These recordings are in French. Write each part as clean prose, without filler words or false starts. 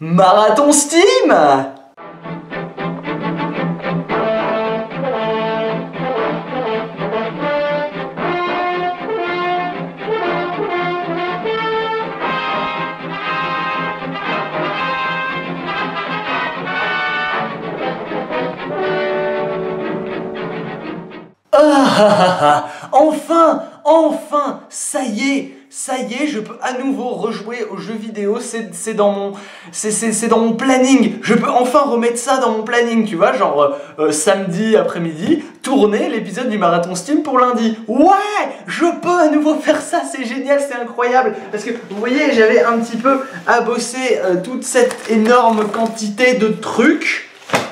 Marathon Steam! Enfin, ça y est, je peux à nouveau rejouer aux jeux vidéo, c'est dans mon planning, je peux enfin remettre ça dans mon planning, tu vois, genre samedi après-midi, tourner l'épisode du Marathon Steam pour lundi. Ouais, je peux à nouveau faire ça, c'est génial, c'est incroyable, parce que vous voyez, j'avais un petit peu à bosser toute cette énorme quantité de trucs.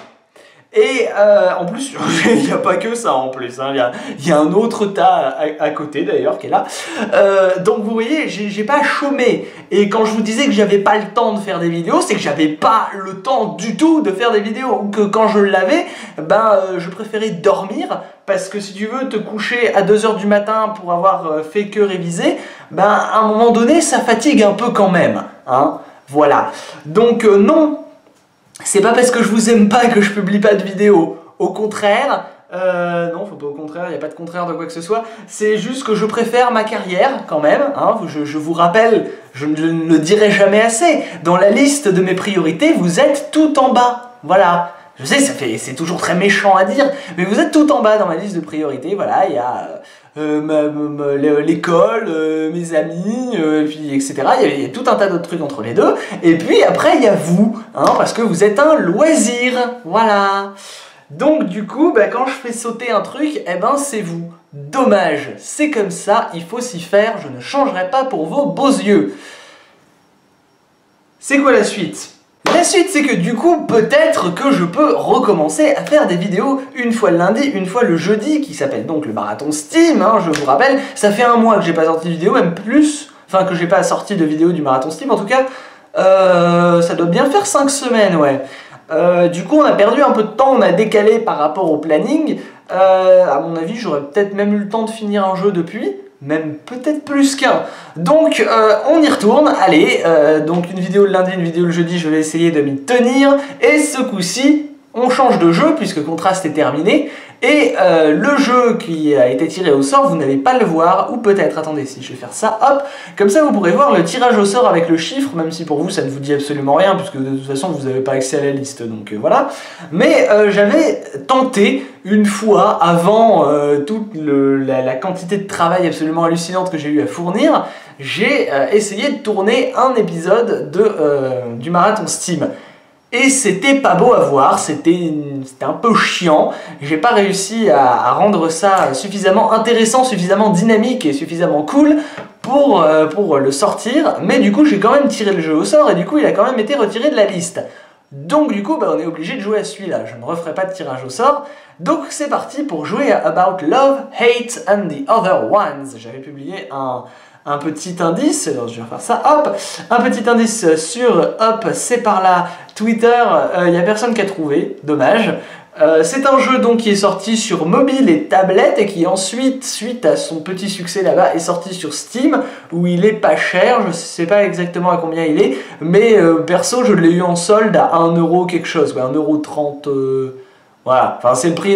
Et en plus, il n'y a pas que ça en plus, hein. Il y a un autre tas à côté d'ailleurs qui est là. Donc vous voyez, j'ai pas chômé. Et quand je vous disais que j'avais pas le temps de faire des vidéos, c'est que j'avais pas le temps du tout de faire des vidéos. Ou que quand je l'avais, je préférais dormir. Parce que si tu veux te coucher à 2 h du matin pour avoir fait que réviser, à un moment donné, ça fatigue un peu quand même, hein. Voilà. Donc non. C'est pas parce que je vous aime pas que je publie pas de vidéos. Au contraire, non, faut pas au contraire, il n'y a pas de contraire de quoi que ce soit. C'est juste que je préfère ma carrière quand même, hein. Je vous rappelle, je ne le dirai jamais assez. Dans la liste de mes priorités, vous êtes tout en bas. Voilà. Je sais, c'est toujours très méchant à dire, mais vous êtes tout en bas dans ma liste de priorités. Voilà, il y a l'école, mes amis, puis etc. Il y a tout un tas d'autres trucs entre les deux. Et puis après, il y a vous, hein, parce que vous êtes un loisir. Voilà. Donc du coup, quand je fais sauter un truc, c'est vous. Dommage, c'est comme ça, il faut s'y faire, je ne changerai pas pour vos beaux yeux. C'est quoi la suite ? La suite, c'est que du coup, peut-être que je peux recommencer à faire des vidéos une fois le lundi, une fois le jeudi, qui s'appelle donc le Marathon Steam, hein, je vous rappelle. Ça fait 1 mois que j'ai pas sorti de vidéo, même plus, enfin que j'ai pas sorti de vidéo du Marathon Steam, en tout cas, ça doit bien faire 5 semaines, ouais. Du coup, on a perdu un peu de temps, on a décalé par rapport au planning. À mon avis, j'aurais peut-être même eu le temps de finir un jeu depuis. Même peut-être plus qu'un. Donc on y retourne, allez, donc une vidéo le lundi, une vidéo le jeudi, je vais essayer de m'y tenir, et ce coup-ci, on change de jeu, puisque Contraste est terminé, et le jeu qui a été tiré au sort, vous n'allez pas le voir, ou peut-être, attendez, si je vais faire ça, hop, comme ça vous pourrez voir le tirage au sort avec le chiffre, même si pour vous ça ne vous dit absolument rien, puisque de toute façon vous n'avez pas accès à la liste, donc voilà. Mais j'avais tenté une fois, avant toute la quantité de travail absolument hallucinante que j'ai eu à fournir, j'ai essayé de tourner un épisode du Marathon Steam. Et c'était pas beau à voir, c'était un peu chiant, j'ai pas réussi à rendre ça suffisamment intéressant, suffisamment dynamique et suffisamment cool pour le sortir, mais du coup j'ai quand même tiré le jeu au sort et du coup il a quand même été retiré de la liste. Donc du coup on est obligé de jouer à celui-là, je ne referai pas de tirage au sort, donc c'est parti pour jouer à About Love, Hate and the Other Ones. J'avais publié un petit indice, alors je vais faire ça, hop, un petit indice sur, hop, c'est par là, Twitter, il n'y a personne qui a trouvé, dommage. C'est un jeu donc qui est sorti sur mobile et tablette et qui ensuite, suite à son petit succès là-bas, est sorti sur Steam, où il est pas cher, je sais pas exactement à combien il est, mais perso je l'ai eu en solde à 1 € quelque chose, quoi, 1,30 €, voilà, enfin c'est le prix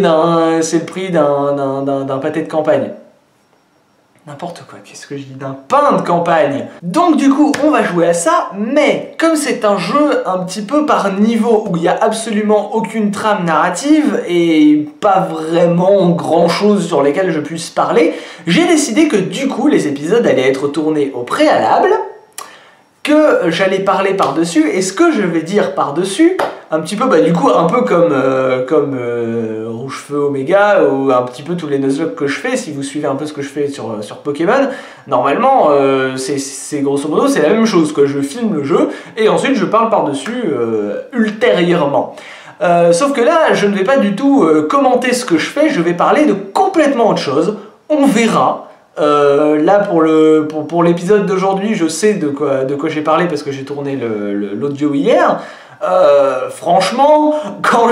d'un pâté de campagne. N'importe quoi, qu'est-ce que je dis, d'un pain de campagne. Donc du coup, on va jouer à ça, mais comme c'est un jeu un petit peu par niveau où il n'y a absolument aucune trame narrative et pas vraiment grand chose sur lesquels je puisse parler, j'ai décidé que du coup, les épisodes allaient être tournés au préalable, que j'allais parler par-dessus, et ce que je vais dire par-dessus, un petit peu, du coup, un peu comme Rouge-Feu Oméga, ou un petit peu tous les Nuzlocke que je fais, si vous suivez un peu ce que je fais sur Pokémon, normalement, c'est grosso modo, c'est la même chose, quoi. Je filme le jeu, et ensuite je parle par-dessus ultérieurement. Sauf que là, je ne vais pas du tout commenter ce que je fais, je vais parler de complètement autre chose, on verra. Là pour l'épisode d'aujourd'hui, je sais de quoi j'ai parlé parce que j'ai tourné l'audio hier. Franchement,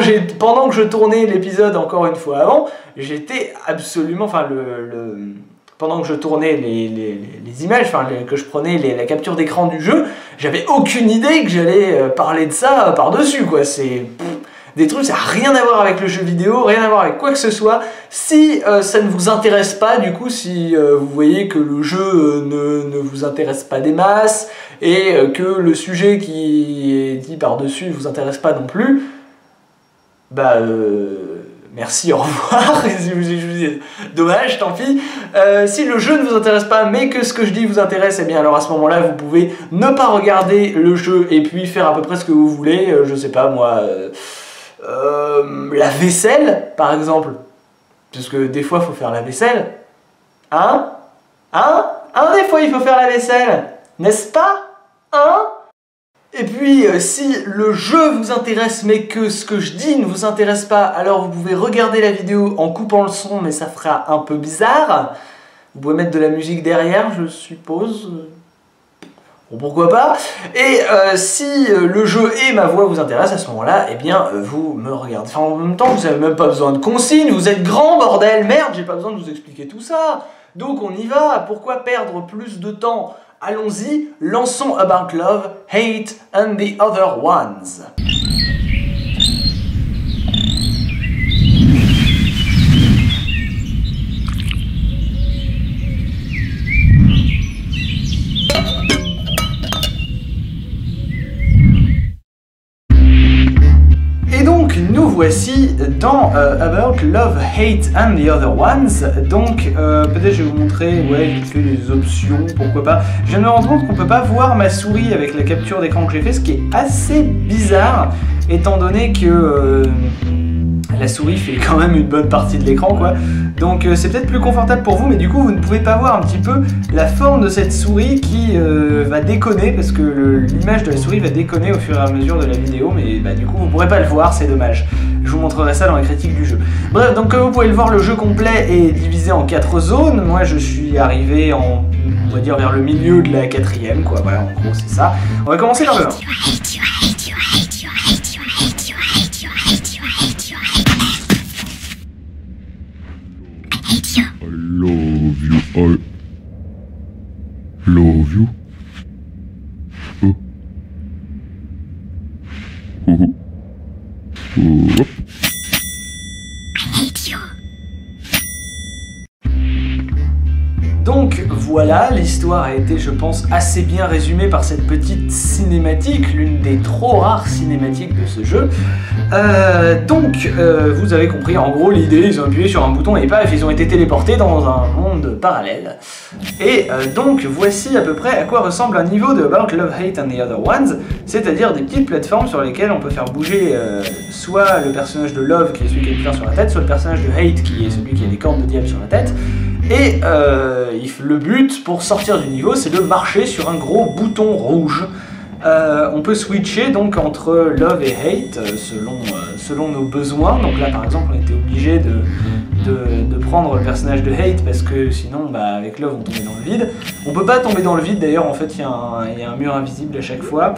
pendant que je tournais l'épisode encore une fois avant, j'étais absolument, enfin pendant que je tournais les images, enfin que je prenais la capture d'écran du jeu, j'avais aucune idée que j'allais parler de ça par-dessus, quoi. C'est des trucs, ça n'a rien à voir avec le jeu vidéo, rien à voir avec quoi que ce soit. Si ça ne vous intéresse pas, du coup, si vous voyez que le jeu ne vous intéresse pas des masses, et que le sujet qui est dit par-dessus ne vous intéresse pas non plus, bah merci, au revoir. Dommage, tant pis. Si le jeu ne vous intéresse pas, mais que ce que je dis vous intéresse, eh bien alors à ce moment-là, vous pouvez ne pas regarder le jeu et puis faire à peu près ce que vous voulez. Je sais pas moi, la vaisselle, par exemple. Parce que des fois, il faut faire la vaisselle. Hein? Des fois, il faut faire la vaisselle. N'est-ce pas? Et puis, si le jeu vous intéresse, mais que ce que je dis ne vous intéresse pas, alors vous pouvez regarder la vidéo en coupant le son, mais ça fera un peu bizarre. Vous pouvez mettre de la musique derrière, je suppose. Bon, pourquoi pas. Et si le jeu et ma voix vous intéressent, à ce moment-là, eh bien, vous me regardez. Enfin, en même temps, vous n'avez même pas besoin de consignes, vous êtes grand, bordel, merde, j'ai pas besoin de vous expliquer tout ça. Donc on y va, pourquoi perdre plus de temps? Allons-y, lançons About Love, Hate and the Other Ones. Nous voici dans About Love, Hate and the Other Ones. Donc peut-être je vais vous montrer vite fait les options, pourquoi pas. Je viens de me rendre compte qu'on peut pas voir ma souris avec la capture d'écran que j'ai fait, ce qui est assez bizarre étant donné que la souris fait quand même une bonne partie de l'écran, quoi. Donc c'est peut-être plus confortable pour vous, mais du coup vous ne pouvez pas voir un petit peu la forme de cette souris qui va déconner, parce que l'image de la souris va déconner au fur et à mesure de la vidéo, mais du coup vous ne pourrez pas le voir, c'est dommage. Je vous montrerai ça dans la critique du jeu. Bref, donc comme vous pouvez le voir, le jeu complet est divisé en 4 zones. Moi je suis arrivé en, on va dire, vers le milieu de la 4e, quoi. Voilà, en gros c'est ça. On va commencer par le 1. I love you. Donc voilà, l'histoire a été, je pense, assez bien résumée par cette petite cinématique, l'une des trop rares cinématiques de ce jeu. Vous avez compris, en gros l'idée, ils ont appuyé sur un bouton et paf, ils ont été téléportés dans un monde parallèle. Et donc voici à peu près à quoi ressemble un niveau de About Love, Hate and the Other Ones, c'est-à-dire des petites plateformes sur lesquelles on peut faire bouger soit le personnage de Love qui est celui qui a une fleur sur la tête, soit le personnage de Hate qui est celui qui a des cornes de diable sur la tête. Et le but pour sortir du niveau, c'est de marcher sur un gros bouton rouge. On peut switcher donc entre Love et Hate selon nos besoins. Donc là par exemple on était obligé de prendre le personnage de Hate parce que sinon avec Love on tombait dans le vide. On peut pas tomber dans le vide d'ailleurs, en fait il y a un mur invisible à chaque fois.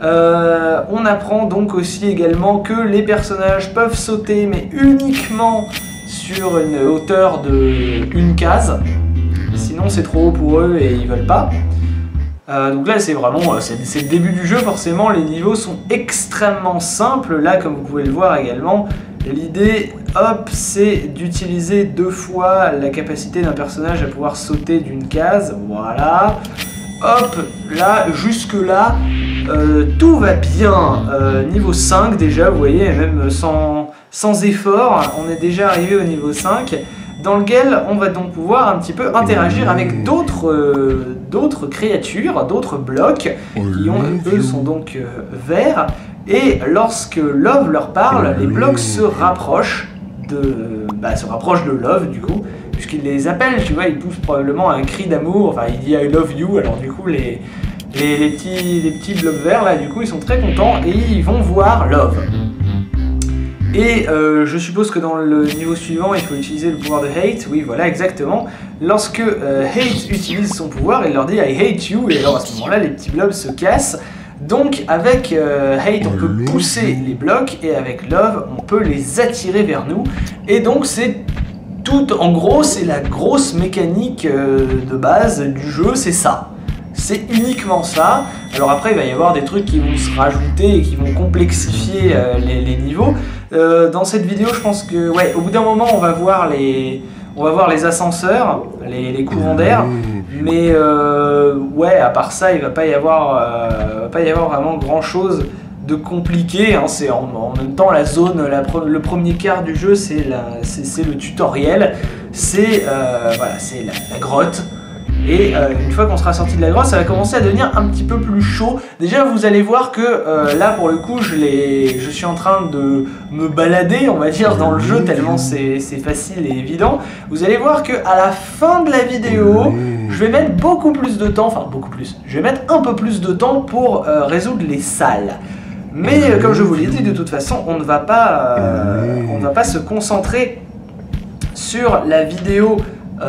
On apprend donc aussi également que les personnages peuvent sauter mais uniquement sur une hauteur de une case. Sinon c'est trop haut pour eux et ils veulent pas. Donc là c'est vraiment, c'est le début du jeu, forcément les niveaux sont extrêmement simples. Là comme vous pouvez le voir également, l'idée c'est d'utiliser 2 fois la capacité d'un personnage à pouvoir sauter d'une case, voilà. Hop, là, jusque là, tout va bien. Niveau 5 déjà, vous voyez, même sans effort, on est déjà arrivé au niveau 5. Dans lequel on va donc pouvoir un petit peu interagir avec d'autres créatures, d'autres blocs, qui eux sont donc verts, et lorsque Love leur parle, les blocs se rapprochent de Love du coup, puisqu'il les appelle, tu vois, il pousse probablement un cri d'amour, enfin il dit I love you, alors du coup les petits blocs verts là, du coup ils sont très contents et ils vont voir Love. Et je suppose que dans le niveau suivant, il faut utiliser le pouvoir de Hate. Oui, voilà, exactement. Lorsque Hate utilise son pouvoir, il leur dit I hate you, et alors à ce moment-là, les petits blobs se cassent. Donc avec Hate, on peut pousser les blocs, et avec Love, on peut les attirer vers nous. Et donc c'est Tout, en gros, c'est la grosse mécanique de base du jeu, c'est ça. C'est uniquement ça. Alors après, il va y avoir des trucs qui vont se rajouter et qui vont complexifier les niveaux. Dans cette vidéo, je pense que, ouais, au bout d'un moment, on va voir les ascenseurs, les courants d'air. Mais ouais, à part ça, il va pas y avoir vraiment grand chose de compliqué, hein. C'est en même temps la zone, le premier quart du jeu, c'est le tutoriel, c'est voilà, c'est la grotte. Et une fois qu'on sera sorti de la grotte, ça va commencer à devenir un petit peu plus chaud. Déjà, vous allez voir que là, pour le coup, je suis en train de me balader, on va dire, dans le jeu, tellement c'est facile et évident. Vous allez voir que à la fin de la vidéo, je vais mettre beaucoup plus de temps, enfin beaucoup plus, je vais mettre un peu plus de temps pour résoudre les salles. Mais comme je vous l'ai dit, de toute façon, on ne va pas se concentrer sur la vidéo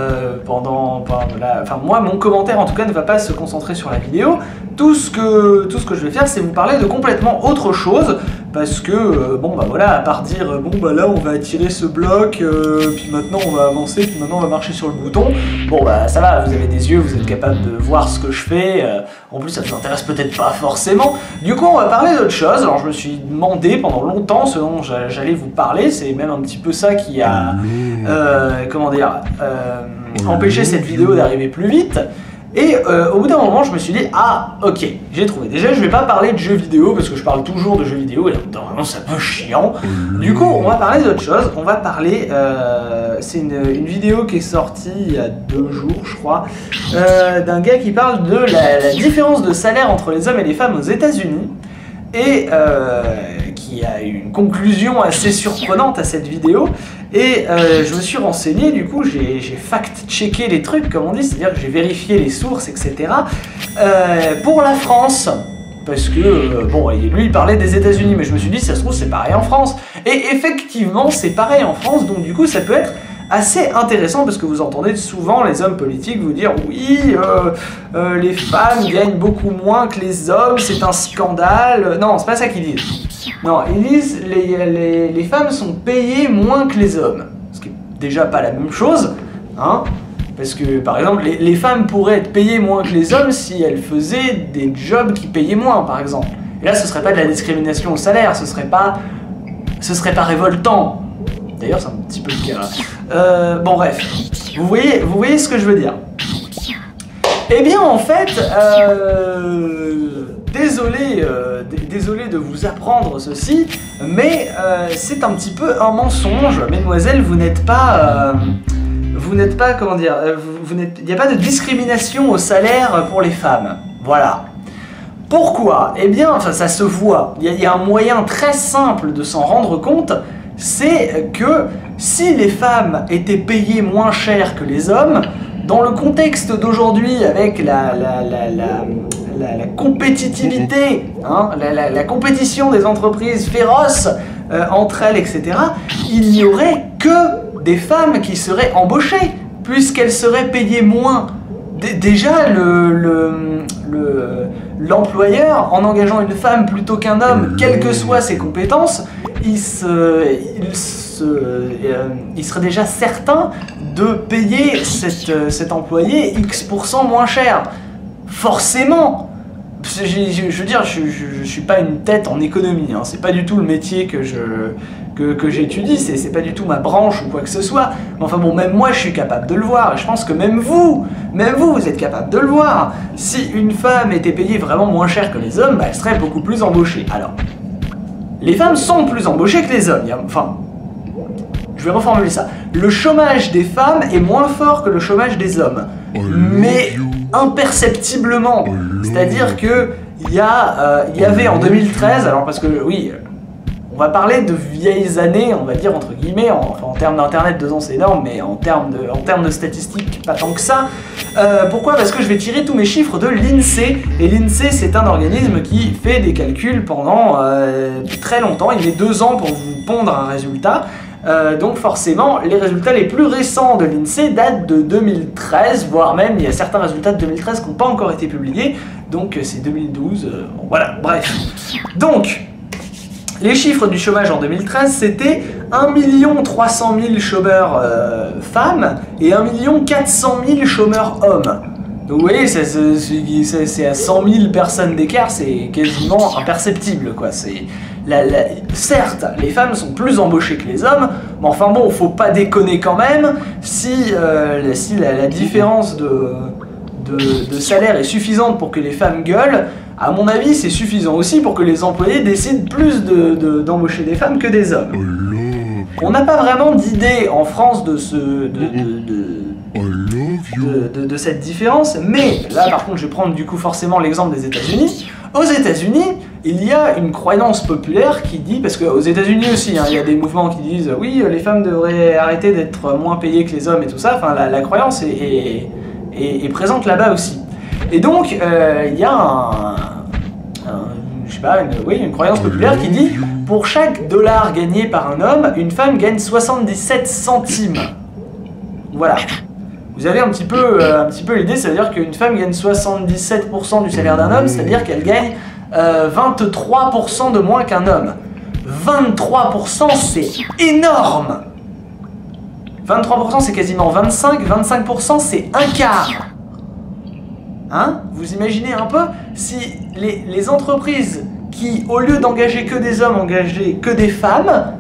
enfin moi, mon commentaire en tout cas ne va pas se concentrer sur la vidéo. Tout ce que je vais faire, c'est vous parler de complètement autre chose, parce que bon bah voilà, à part dire bon bah là on va attirer ce bloc, puis maintenant on va avancer, puis maintenant on va marcher sur le bouton, bon bah ça va, vous avez des yeux, vous êtes capable de voir ce que je fais, en plus ça vous intéresse peut-être pas forcément. Du coup on va parler d'autre chose. Alors je me suis demandé pendant longtemps ce dont j'allais vous parler, c'est même un petit peu ça qui a comment dire, empêché cette vidéo d'arriver plus vite. Et au bout d'un moment, je me suis dit, ah, ok, j'ai trouvé. Déjà, je vais pas parler de jeux vidéo, parce que je parle toujours de jeux vidéo, et normalement, c'est un peu chiant. Du coup, on va parler d'autre chose. On va parler, c'est une vidéo qui est sortie il y a 2 jours, je crois, d'un gars qui parle de la différence de salaire entre les hommes et les femmes aux États-Unis, et qui a une conclusion assez surprenante à cette vidéo. Et je me suis renseigné, du coup j'ai fact-checké les trucs, comme on dit, c'est-à-dire que j'ai vérifié les sources, etc. Pour la France, parce que, bon, lui il parlait des États-Unis, mais je me suis dit, ça se trouve c'est pareil en France. Et effectivement, c'est pareil en France, donc du coup ça peut être assez intéressant, parce que vous entendez souvent les hommes politiques vous dire oui, les femmes gagnent beaucoup moins que les hommes, c'est un scandale. Non, c'est pas ça qu'ils disent. Non, ils disent les femmes sont payées moins que les hommes, ce qui est déjà pas la même chose, hein, parce que par exemple les femmes pourraient être payées moins que les hommes si elles faisaient des jobs qui payaient moins, par exemple. Et là ce serait pas de la discrimination au salaire, ce serait pas révoltant. D'ailleurs c'est un petit peu le cas. Bon bref, vous voyez ce que je veux dire. Eh bien en fait, désolé de vous apprendre ceci, mais c'est un petit peu un mensonge. Mesdemoiselles, vous n'êtes pas, comment dire, il n'y a pas de discrimination au salaire pour les femmes. Voilà. Pourquoi? Eh bien, enfin, ça se voit. Il y a un moyen très simple de s'en rendre compte, c'est que si les femmes étaient payées moins cher que les hommes, dans le contexte d'aujourd'hui, avec la compétitivité, hein, la compétition des entreprises féroces entre elles, etc., il n'y aurait que des femmes qui seraient embauchées, puisqu'elles seraient payées moins. Déjà, l'employeur, en engageant une femme plutôt qu'un homme, quelles que soient ses compétences, il serait déjà certain de payer cet employé X% moins cher. Forcément. Je veux dire, je suis pas une tête en économie, hein. C'est pas du tout le métier que j'étudie, c'est pas du tout ma branche ou quoi que ce soit. Mais enfin bon, même moi je suis capable de le voir, et je pense que même vous êtes capable de le voir. Si une femme était payée vraiment moins cher que les hommes, bah, elle serait beaucoup plus embauchée. Alors, les femmes sont plus embauchées que les hommes, enfin, je vais reformuler ça. Le chômage des femmes est moins fort que le chômage des hommes, mais imperceptiblement. C'est-à-dire que il y avait en 2013, alors parce que oui, on va parler de vieilles années, on va dire entre guillemets, en termes d'internet 2 ans c'est énorme, mais en termes de statistiques pas tant que ça. Pourquoi? Parce que je vais tirer tous mes chiffres de l'INSEE, et l'INSEE c'est un organisme qui fait des calculs pendant très longtemps, il met 2 ans pour vous pondre un résultat. Donc forcément, les résultats les plus récents de l'INSEE datent de 2013, voire même il y a certains résultats de 2013 qui n'ont pas encore été publiés, donc c'est 2012, bon, voilà, bref. Donc, Les chiffres du chômage en 2013, c'était 1 300 000 chômeurs femmes et 1 400 000 chômeurs hommes. Donc vous voyez, c'est à 100 000 personnes d'écart, c'est quasiment imperceptible, quoi. Certes, les femmes sont plus embauchées que les hommes, mais enfin bon, faut pas déconner quand même. Si la différence de salaire est suffisante pour que les femmes gueulent, à mon avis, c'est suffisant aussi pour que les employés décident plus d'embaucher des femmes que des hommes. On n'a pas vraiment d'idée en France de cette différence, mais là par contre je vais prendre du coup forcément l'exemple des États-Unis. Aux États-Unis, il y a une croyance populaire qui dit, parce qu'aux États-Unis aussi, hein, il y a des mouvements qui disent oui, les femmes devraient arrêter d'être moins payées que les hommes et tout ça, enfin la croyance est présente là-bas aussi. Et donc il y a je sais pas, une croyance populaire qui dit pour chaque dollar gagné par un homme, une femme gagne 77 centimes. Voilà. Vous avez un petit peu l'idée, ça veut dire qu'une femme gagne 77% du salaire d'un homme, c'est-à-dire qu'elle gagne 23% de moins qu'un homme. 23%, c'est énorme! 23%, c'est quasiment 25%, 25%, c'est un quart. Hein? Vous imaginez un peu si les entreprises qui, au lieu d'engager que des hommes, engageaient que des femmes,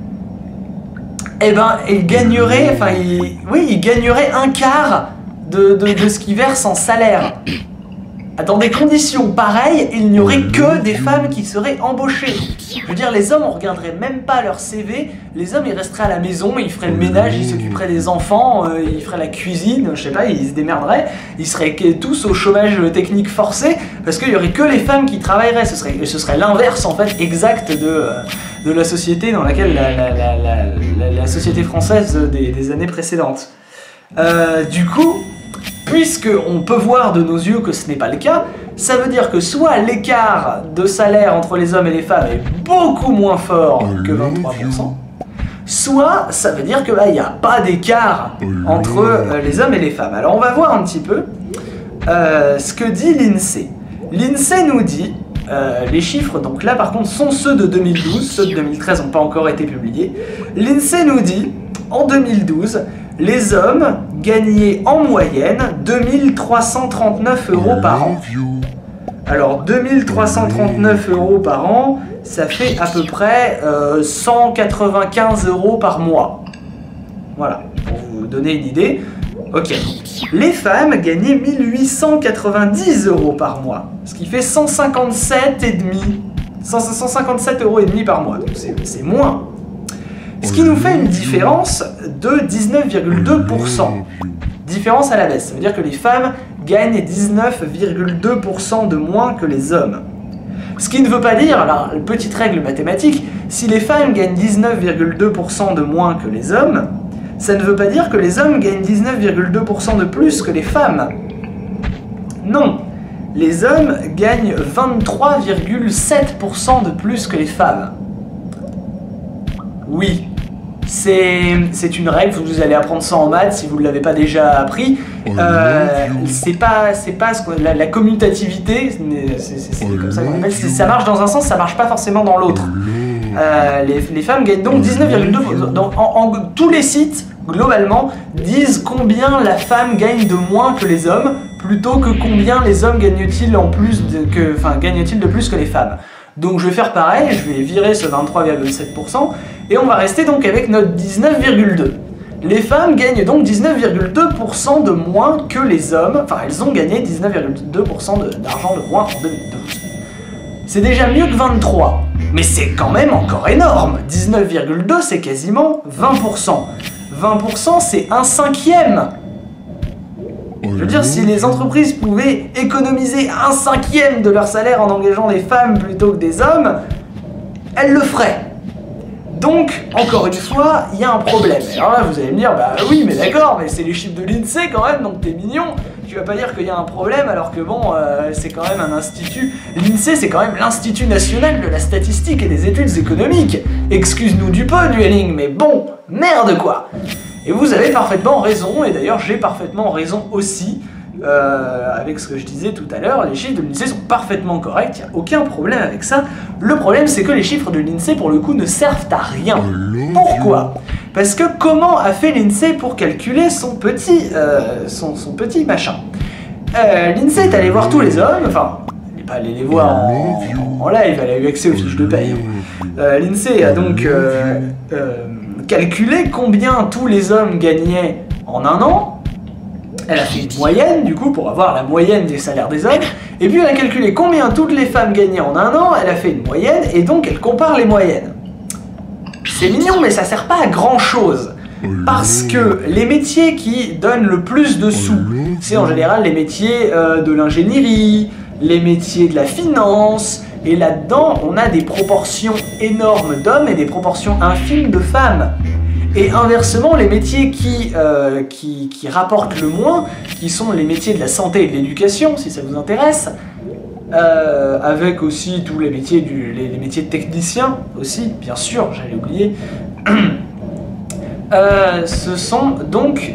eh ben, ils gagneraient, ils gagneraient un quart de ce qu'ils versent en salaire. Dans des conditions pareilles, il n'y aurait que des femmes qui seraient embauchées. Je veux dire, les hommes, on regarderait même pas leur CV, les hommes, ils resteraient à la maison, ils feraient le ménage, ils s'occuperaient des enfants, ils feraient la cuisine, je sais pas, ils se démerderaient, ils seraient tous au chômage technique forcé, parce qu'il y aurait que les femmes qui travailleraient, ce serait l'inverse, en fait, exact de la société dans laquelle la société française des années précédentes. Du coup, puisque on peut voir de nos yeux que ce n'est pas le cas, ça veut dire que soit l'écart de salaire entre les hommes et les femmes est beaucoup moins fort que 23%, soit ça veut dire que il n'y a pas d'écart entre les hommes et les femmes. Alors on va voir un petit peu ce que dit l'INSEE. L'INSEE nous dit, les chiffres donc là par contre sont ceux de 2012, ceux de 2013 n'ont pas encore été publiés. L'INSEE nous dit, en 2012, les hommes gagnaient en moyenne 2339 € par an. Alors 2339 € par an, ça fait à peu près 195 € par mois. Voilà, pour vous donner une idée. Ok. Les femmes gagnaient 1890 € par mois, ce qui fait 157,5 € par mois. Donc c'est moins. Ce qui nous fait une différence de 19,2%. Différence à la baisse. Ça veut dire que les femmes gagnent 19,2% de moins que les hommes. Ce qui ne veut pas dire, alors, petite règle mathématique, si les femmes gagnent 19,2% de moins que les hommes, ça ne veut pas dire que les hommes gagnent 19,2% de plus que les femmes. Non. Les hommes gagnent 23,7% de plus que les femmes. Oui, c'est une règle, vous allez apprendre ça en maths si vous ne l'avez pas déjà appris. C'est pas la commutativité, c'est comme ça qu'on appelle, ça marche dans un sens, ça marche pas forcément dans l'autre. Les femmes gagnent donc 19,2%. Tous les sites, globalement, disent combien la femme gagne de moins que les hommes, plutôt que combien les hommes gagnent-ils de plus que les femmes. Donc je vais faire pareil, je vais virer ce 23,7% et on va rester donc avec notre 19,2. Les femmes gagnent donc 19,2% de moins que les hommes, enfin elles ont gagné 19,2% d'argent de moins en 2012. C'est déjà mieux que 23, mais c'est quand même encore énorme. 19,2 c'est quasiment 20%. 20% c'est un cinquième. Je veux dire, si les entreprises pouvaient économiser un cinquième de leur salaire en engageant des femmes plutôt que des hommes, elles le feraient. Donc, encore une fois, il y a un problème. Alors là, vous allez me dire, bah oui, mais d'accord, mais c'est les chiffres de l'INSEE quand même, donc t'es mignon. Tu vas pas dire qu'il y a un problème alors que bon, c'est quand même un institut. L'INSEE, c'est quand même l'Institut National de la Statistique et des Études Économiques. Excuse-nous du peu, Dueling, mais bon, merde quoi. Et vous avez parfaitement raison, et d'ailleurs j'ai parfaitement raison aussi. avec ce que je disais tout à l'heure, les chiffres de l'INSEE sont parfaitement corrects, il n'y a aucun problème avec ça. Le problème, c'est que les chiffres de l'INSEE, pour le coup, ne servent à rien. Pourquoi? Parce que comment a fait l'INSEE pour calculer son petit machin? L'INSEE est allé voir tous les hommes, enfin, il n'est pas allé les voir en live, elle a eu accès aux fiches de paye. L'INSEE a donc calculé combien tous les hommes gagnaient en un an. Elle a fait une moyenne, du coup, pour avoir la moyenne des salaires des hommes. Et puis elle a calculé combien toutes les femmes gagnaient en un an. Elle a fait une moyenne, et donc elle compare les moyennes. C'est mignon, mais ça sert pas à grand chose. Parce que les métiers qui donnent le plus de sous, c'est en général les métiers de l'ingénierie, les métiers de la finance, et là-dedans, on a des proportions énormes d'hommes et des proportions infimes de femmes. Et inversement, les métiers qui rapportent le moins, qui sont les métiers de la santé et de l'éducation, si ça vous intéresse, avec aussi tous les métiers, les métiers de technicien aussi, bien sûr, j'allais oublier, ce sont donc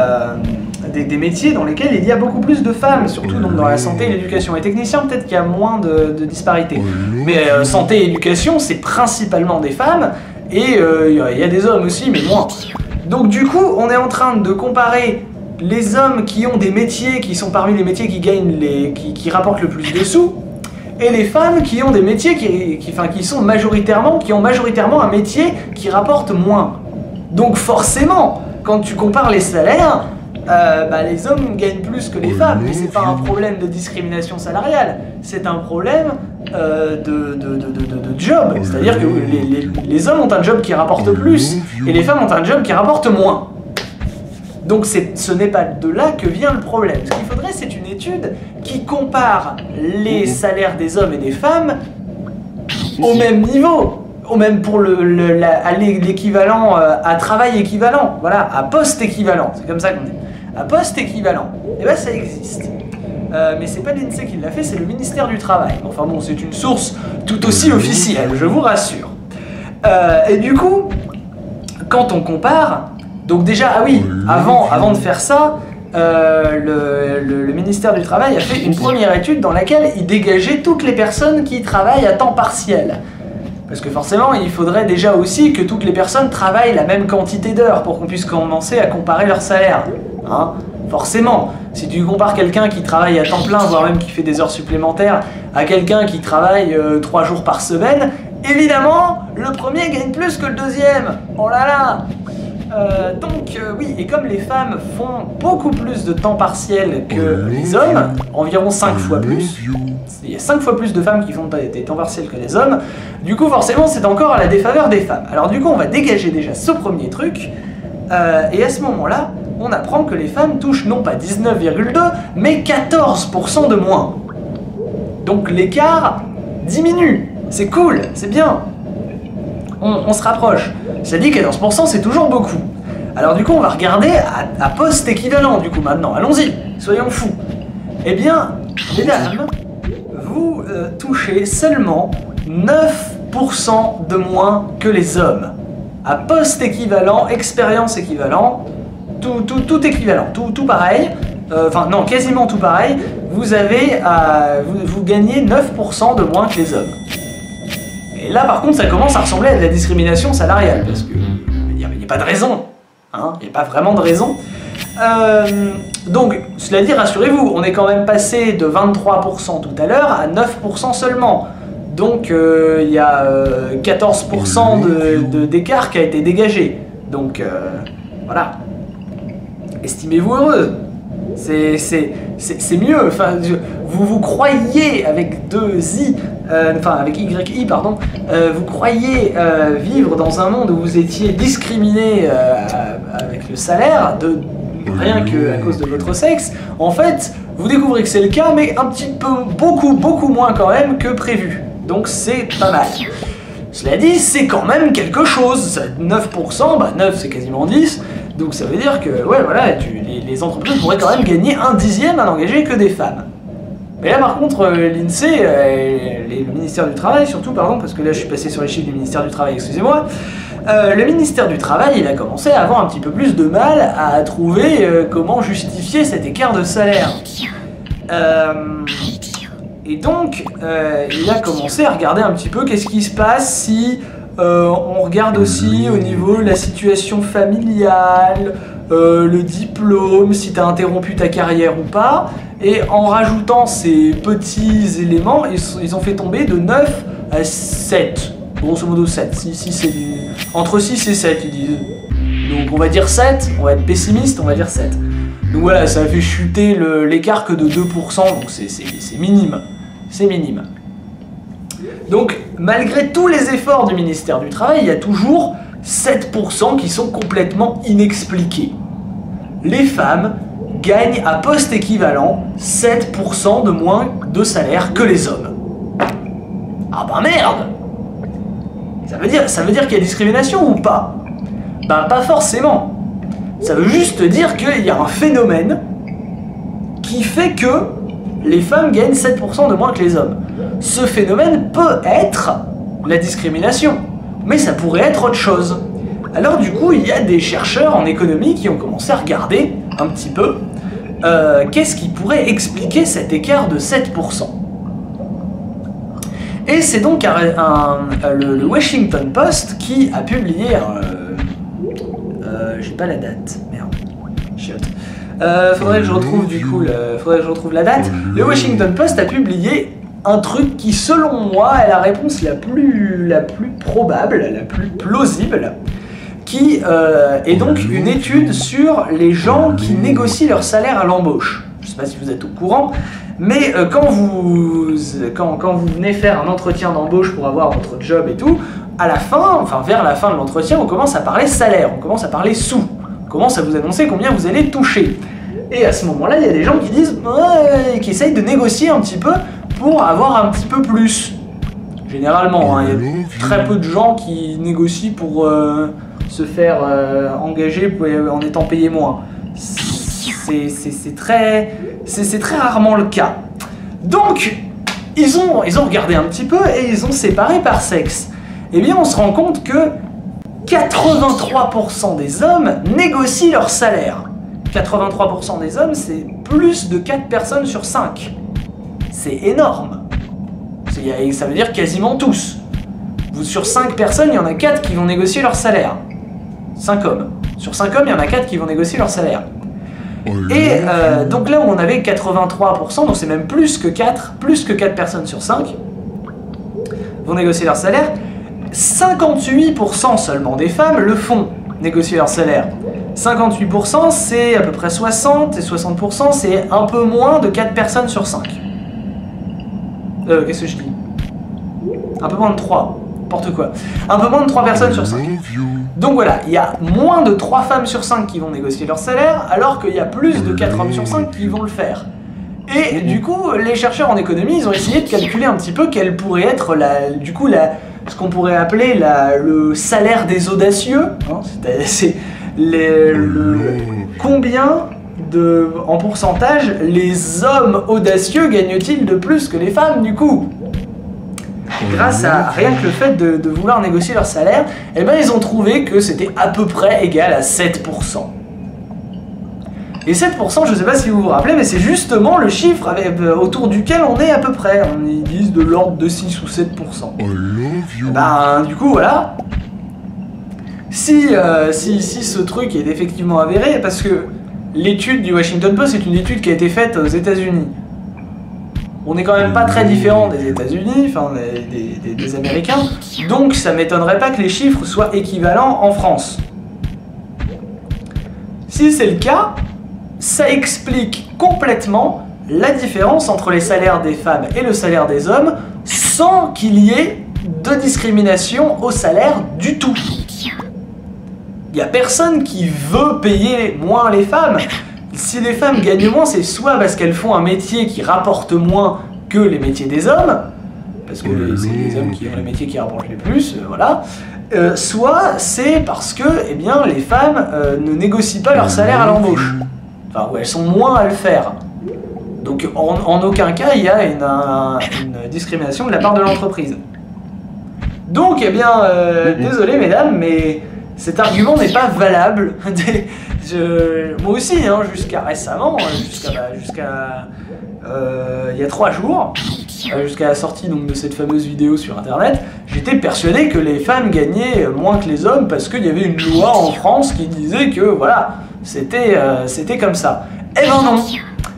des métiers dans lesquels il y a beaucoup plus de femmes, surtout donc dans la santé et l'éducation. Et technicien, peut-être qu'il y a moins de disparités. Mais santé et éducation, c'est principalement des femmes, et il y a des hommes aussi, mais moins. Donc du coup, on est en train de comparer les hommes qui ont des métiers qui sont parmi les métiers qui gagnent qui rapportent le plus de sous, et les femmes qui ont des métiers qui ont majoritairement un métier qui rapporte moins. Donc forcément, quand tu compares les salaires, les hommes gagnent plus que les femmes, mais c'est pas un problème de discrimination salariale, c'est un problème de job. C'est-à-dire que les hommes ont un job qui rapporte plus, et les femmes ont un job qui rapporte moins. Donc ce n'est pas de là que vient le problème. Ce qu'il faudrait, c'est une étude qui compare les salaires des hommes et des femmes au même niveau. Même pour l'équivalent à travail équivalent, voilà, à poste équivalent, c'est comme ça qu'on dit. À poste équivalent, et ben ça existe. Mais c'est pas l'INSEE qui l'a fait, c'est le ministère du Travail. Enfin bon, c'est une source tout aussi officielle, je vous rassure. Et du coup, quand on compare, donc déjà, ah oui, avant de faire ça, le ministère du Travail a fait une première étude dans laquelle il dégageait toutes les personnes qui travaillent à temps partiel. Parce que forcément, il faudrait déjà aussi que toutes les personnes travaillent la même quantité d'heures pour qu'on puisse commencer à comparer leur salaire. Hein, forcément, si tu compares quelqu'un qui travaille à temps plein, voire même qui fait des heures supplémentaires, à quelqu'un qui travaille 3 jours par semaine, évidemment, le premier gagne plus que le deuxième. Oh là là. Oui, et comme les femmes font beaucoup plus de temps partiel que les hommes, environ 5 fois plus, il y a 5 fois plus de femmes qui font des temps partiels que les hommes, du coup forcément c'est encore à la défaveur des femmes. Alors du coup on va dégager déjà ce premier truc, et à ce moment-là, on apprend que les femmes touchent non pas 19,2, mais 14% de moins. Donc l'écart diminue, c'est cool, c'est bien. On se rapproche. Ça dit 14%, c'est toujours beaucoup. Alors du coup, on va regarder à poste équivalent, du coup, maintenant. Allons-y, soyons fous. Eh bien, mesdames, vous touchez seulement 9% de moins que les hommes. À poste équivalent, expérience équivalent, tout équivalent, tout pareil. Enfin, non, quasiment tout pareil. Vous gagnez 9% de moins que les hommes. Et là, par contre, ça commence à ressembler à de la discrimination salariale, parce que il n'y a pas de raison, hein, il n'y a pas vraiment de raison. Donc, cela dit, rassurez-vous, on est quand même passé de 23% tout à l'heure à 9% seulement. Donc, il y a 14% d'écart qui a été dégagé. Donc, voilà. Estimez-vous heureuse. C'est mieux, enfin, vous croyez avec avec YI, pardon, vous croyez vivre dans un monde où vous étiez discriminé avec le salaire, rien qu'à cause de votre sexe. En fait, vous découvrez que c'est le cas, mais un petit peu, beaucoup moins quand même que prévu. Donc c'est pas mal. Cela dit, c'est quand même quelque chose. 9%, 9 c'est quasiment 10, donc ça veut dire que, ouais, voilà, les entreprises pourraient quand même gagner 1/10 à n'engager que des femmes. Mais là par contre, l'INSEE, le ministère du Travail surtout, pardon, parce que là je suis passé sur les chiffres du ministère du Travail, excusez-moi, le ministère du Travail, il a commencé à avoir un petit peu plus de mal à trouver comment justifier cet écart de salaire. Et donc, il a commencé à regarder un petit peu qu'est-ce qui se passe si on regarde aussi au niveau de la situation familiale, le diplôme, si tu as interrompu ta carrière ou pas. Et en rajoutant ces petits éléments, ils ont fait tomber de 9 à 7. Grosso modo 7. Entre 6 et 7, ils disent. Donc on va dire 7, on va être pessimiste, on va dire 7. Donc voilà, ça a fait chuter l'écart que de 2%, donc c'est minime. C'est minime. Donc, malgré tous les efforts du ministère du Travail, il y a toujours 7% qui sont complètement inexpliqués. Les femmes gagnent à poste équivalent 7% de moins de salaire que les hommes. Ah bah merde! Ça veut dire qu'il y a discrimination ou pas? Ben pas forcément. Ça veut juste dire qu'il y a un phénomène qui fait que les femmes gagnent 7% de moins que les hommes. Ce phénomène peut être la discrimination, mais ça pourrait être autre chose. Alors du coup, il y a des chercheurs en économie qui ont commencé à regarder un petit peu qu'est-ce qui pourrait expliquer cet écart de 7%. Et c'est donc le Washington Post qui a publié j'ai pas la date, merde, chiotte. Faudrait que je retrouve du coup, faudrait que je retrouve la date. Le Washington Post a publié un truc qui, selon moi, est la réponse la plus probable, la plus plausible, qui est donc une étude sur les gens qui négocient leur salaire à l'embauche. Je sais pas si vous êtes au courant, mais quand vous venez faire un entretien d'embauche pour avoir votre job et tout, à la fin, enfin vers la fin de l'entretien, on commence à parler salaire, on commence à parler sous, on commence à vous annoncer combien vous allez toucher. Et à ce moment-là, il y a des gens qui disent, qui essayent de négocier un petit peu pour avoir un petit peu plus. Généralement, il y a très peu de gens qui négocient pour se faire engager en étant payé moins. C'est très rarement le cas. Donc, ils ont regardé un petit peu et ils ont séparé par sexe. Eh bien, on se rend compte que 83% des hommes négocient leur salaire. 83% des hommes, c'est plus de 4 personnes sur 5. C'est énorme. Ça veut dire quasiment tous. Sur 5 personnes, il y en a 4 qui vont négocier leur salaire. 5 hommes. Sur 5 hommes, il y en a 4 qui vont négocier leur salaire. Et donc là où on avait 83%, donc c'est même plus que 4 personnes sur 5 vont négocier leur salaire, 58% seulement des femmes le font, négocier leur salaire. 58% c'est à peu près 60, et 60% c'est un peu moins de 4 personnes sur 5. Qu'est-ce que je dis? Un peu moins de 3, n'importe quoi. Un peu moins de 3 personnes sur 5. Donc voilà, il y a moins de 3 femmes sur 5 qui vont négocier leur salaire, alors qu'il y a plus de 4 hommes sur 5 qui vont le faire. Et du coup, les chercheurs en économie, ils ont essayé de calculer un petit peu quelle pourrait être ce qu'on pourrait appeler le salaire des audacieux. Hein, c'est combien en pourcentage les hommes audacieux gagnent-ils de plus que les femmes du coup? Grâce à rien que le fait de vouloir négocier leur salaire, eh ben ils ont trouvé que c'était à peu près égal à 7%. Et 7%, je sais pas si vous vous rappelez, mais c'est justement le chiffre autour duquel on est à peu près. Ils disent de l'ordre de 6 ou 7%. Ben, du coup, voilà. Si ce truc est effectivement avéré, parce que l'étude du Washington Post, c'est une étude qui a été faite aux États-Unis. On n'est quand même pas très différent des États-Unis, enfin des Américains, donc ça m'étonnerait pas que les chiffres soient équivalents en France. Si c'est le cas, ça explique complètement la différence entre les salaires des femmes et le salaire des hommes sans qu'il y ait de discrimination au salaire du tout. Il n'y a personne qui veut payer moins les femmes. Si les femmes gagnent moins, c'est soit parce qu'elles font un métier qui rapporte moins que les métiers des hommes, parce que c'est les hommes qui ont les métiers qui rapportent le plus, voilà. Soit c'est parce que eh bien, les femmes ne négocient pas leur salaire à l'embauche. Enfin, ou elles sont moins à le faire. Donc en aucun cas il y a une discrimination de la part de l'entreprise. Donc, eh bien, désolé mesdames, mais cet argument n'est pas valable. Moi aussi, hein, jusqu'à récemment, jusqu'à il y a 3 jours, jusqu'à la sortie donc, de cette fameuse vidéo sur internet, j'étais persuadé que les femmes gagnaient moins que les hommes parce qu'il y avait une loi en France qui disait que voilà, c'était comme ça. Eh ben non,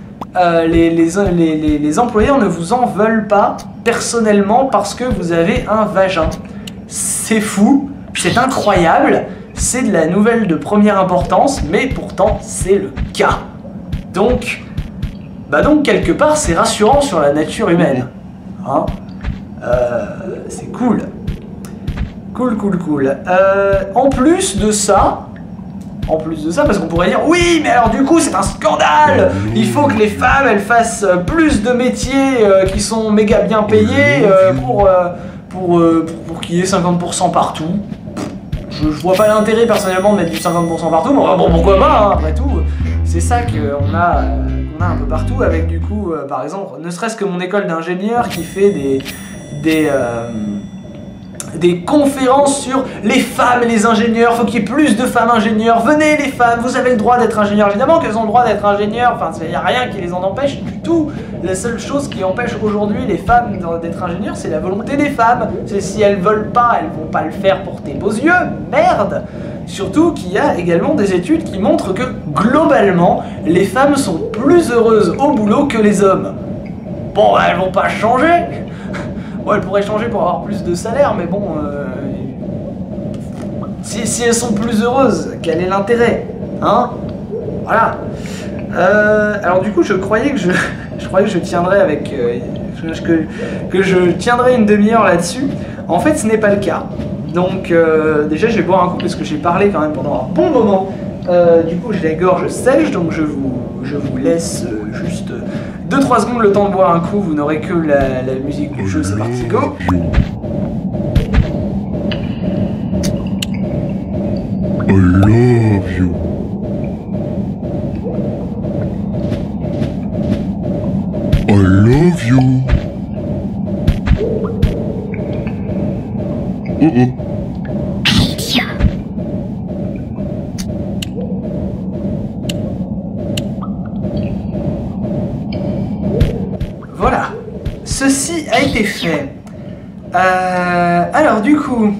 les employeurs ne vous en veulent pas personnellement parce que vous avez un vagin. C'est fou, c'est incroyable, c'est de la nouvelle de première importance, mais pourtant c'est le cas. Donc quelque part c'est rassurant sur la nature humaine. Hein, c'est cool. Cool. En plus de ça, parce qu'on pourrait dire oui, mais alors du coup c'est un scandale. Il faut que les femmes elles fassent plus de métiers qui sont méga bien payés pour qu'il y ait 50% partout. Je vois pas l'intérêt personnellement de mettre du 50% partout, mais bon pourquoi pas, hein, après tout. C'est ça qu'on a un peu partout avec du coup, par exemple, ne serait-ce que mon école d'ingénieur qui fait des conférences sur les femmes et les ingénieurs, faut qu'il y ait plus de femmes ingénieurs, venez les femmes, vous avez le droit d'être ingénieur, évidemment qu'elles ont le droit d'être ingénieurs, enfin il n'y a rien qui les en empêche du tout. La seule chose qui empêche aujourd'hui les femmes d'être ingénieurs, c'est la volonté des femmes. C'est si elles veulent pas, elles vont pas le faire pour tes beaux yeux, merde. Surtout qu'il y a également des études qui montrent que globalement, les femmes sont plus heureuses au boulot que les hommes. Bon, elles vont pas changer. Bon, elles pourraient changer pour avoir plus de salaire, mais bon, si elles sont plus heureuses, quel est l'intérêt, hein? Voilà. Alors du coup, je croyais que je tiendrais avec, que je tiendrais une demi-heure là-dessus. En fait, ce n'est pas le cas. Donc déjà, je vais boire un coup parce que j'ai parlé quand même pendant un bon moment. Du coup, j'ai la gorge sèche, donc je vous laisse juste 2-3 secondes le temps de boire un coup. Vous n'aurez que la musique du jeu. C'est parti, go! I love you. I love you. Voilà, ceci a été fait. Alors du coup,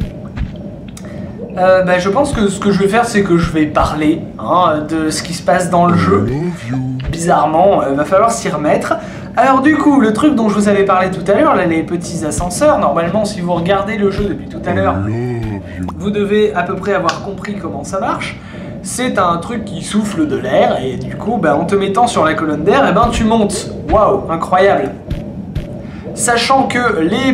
je pense que ce que je vais faire, c'est que je vais parler de ce qui se passe dans le jeu. Bizarrement, va falloir s'y remettre. Alors du coup, le truc dont je vous avais parlé tout à l'heure, là, les petits ascenseurs, normalement, si vous regardez le jeu depuis tout à l'heure, vous devez à peu près avoir compris comment ça marche. C'est un truc qui souffle de l'air et du coup, en te mettant sur la colonne d'air, tu montes. Waouh, incroyable. Sachant que les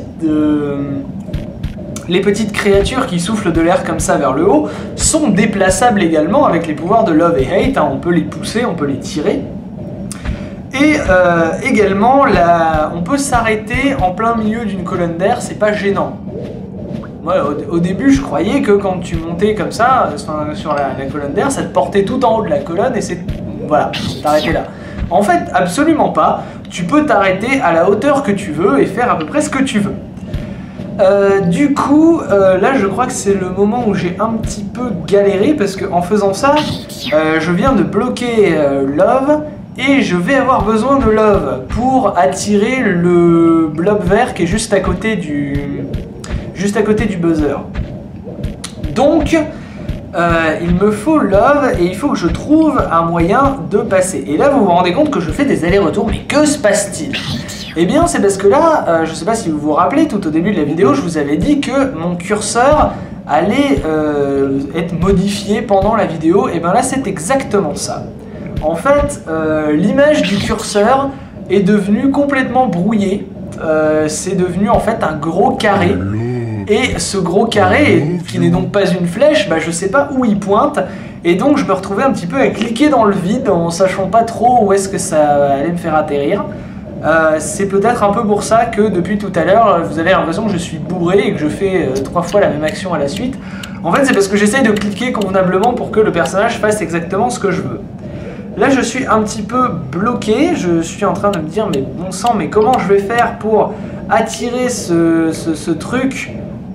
petites créatures qui soufflent de l'air comme ça vers le haut sont déplaçables également avec les pouvoirs de Love et Hate. On peut les pousser, on peut les tirer. Et également, on peut s'arrêter en plein milieu d'une colonne d'air, c'est pas gênant. Moi, au début, je croyais que quand tu montais comme ça, sur la colonne d'air, ça te portait tout en haut de la colonne et voilà, t'arrêtais là. En fait, absolument pas. Tu peux t'arrêter à la hauteur que tu veux et faire à peu près ce que tu veux. Du coup, là, je crois que c'est le moment où j'ai un petit peu galéré parce qu'en faisant ça, je viens de bloquer Love. Et je vais avoir besoin de Love pour attirer le blob vert qui est juste à côté du buzzer. Donc, il me faut Love et il faut que je trouve un moyen de passer. Et là, vous vous rendez compte que je fais des allers-retours, mais que se passe-t-il? Eh bien, c'est parce que là, je sais pas si vous vous rappelez, tout au début de la vidéo, je vous avais dit que mon curseur allait être modifié pendant la vidéo. Et bien là, c'est exactement ça. En fait, l'image du curseur est devenue complètement brouillée. C'est devenu en fait un gros carré. Et ce gros carré, qui n'est donc pas une flèche, je sais pas où il pointe. Et donc je me retrouvais un petit peu à cliquer dans le vide en sachant pas trop où est-ce que ça allait me faire atterrir. C'est peut-être un peu pour ça que depuis tout à l'heure, vous avez l'impression que je suis bourré et que je fais 3 fois la même action à la suite. En fait, c'est parce que j'essaye de cliquer convenablement pour que le personnage fasse exactement ce que je veux. Là, je suis un petit peu bloqué, je suis en train de me dire, mais bon sang, mais comment je vais faire pour attirer ce truc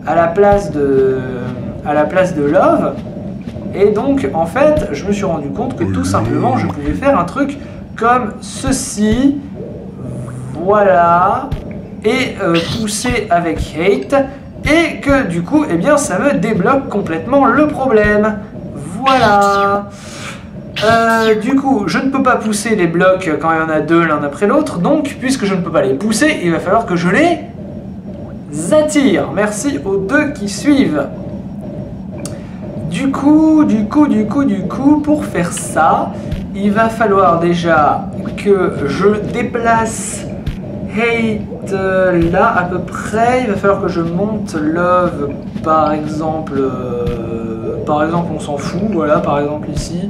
à la place de love. Et donc, en fait, je me suis rendu compte que tout simplement, je pouvais faire un truc comme ceci. Voilà. Et pousser avec hate. Et que du coup, eh bien, ça me débloque complètement le problème. Voilà. Du coup, je ne peux pas pousser les blocs quand il y en a deux l'un après l'autre. Donc, puisque je ne peux pas les pousser, il va falloir que je les attire. Merci aux deux qui suivent. Du coup, pour faire ça, il va falloir déjà que je déplace hate là à peu près. Il va falloir que je monte love, par exemple, on s'en fout, voilà, par exemple ici.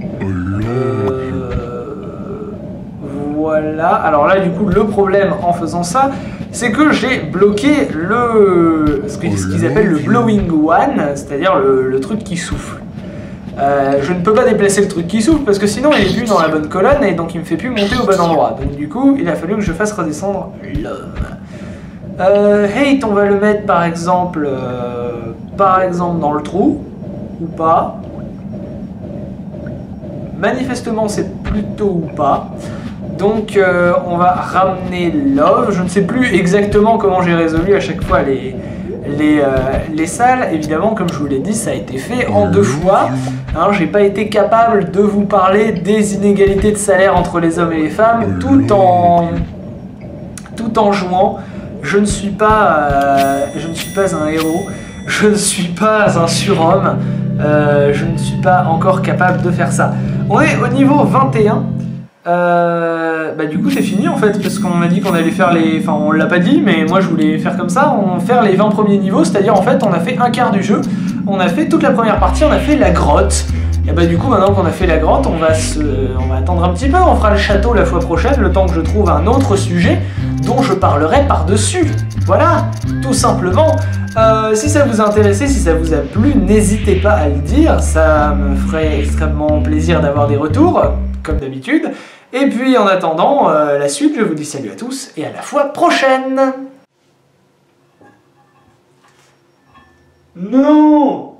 Voilà. Alors là, du coup, le problème en faisant ça, c'est que j'ai bloqué ce qu'ils appellent le blowing one, c'est-à-dire le truc qui souffle. Je ne peux pas déplacer le truc qui souffle parce que sinon il est plus dans la bonne colonne et donc il me fait plus monter au bon endroit. Donc du coup, il a fallu que je fasse redescendre l'homme. Hate, on va le mettre par exemple dans le trou ou pas. Manifestement, c'est plutôt ou pas. Donc on va ramener love. Je ne sais plus exactement comment j'ai résolu à chaque fois les salles. Évidemment, comme je vous l'ai dit, ça a été fait en 2 fois. Hein, j'ai pas été capable de vous parler des inégalités de salaire entre les hommes et les femmes tout en jouant. Je ne suis pas un héros. Je ne suis pas un surhomme. Je ne suis pas encore capable de faire ça. On est au niveau 21. Du coup c'est fini en fait parce qu'on a dit qu'on allait faire enfin on l'a pas dit mais moi je voulais faire comme ça, faire les 20 premiers niveaux, c'est-à-dire en fait on a fait un quart du jeu, on a fait toute la première partie, on a fait la grotte, et du coup maintenant qu'on a fait la grotte on va attendre un petit peu, on fera le château la fois prochaine, le temps que je trouve un autre sujet dont je parlerai par-dessus, voilà, tout simplement. Si ça vous a intéressé, si ça vous a plu, n'hésitez pas à le dire, ça me ferait extrêmement plaisir d'avoir des retours, comme d'habitude. Et puis en attendant la suite, je vous dis salut à tous et à la fois prochaine. Non!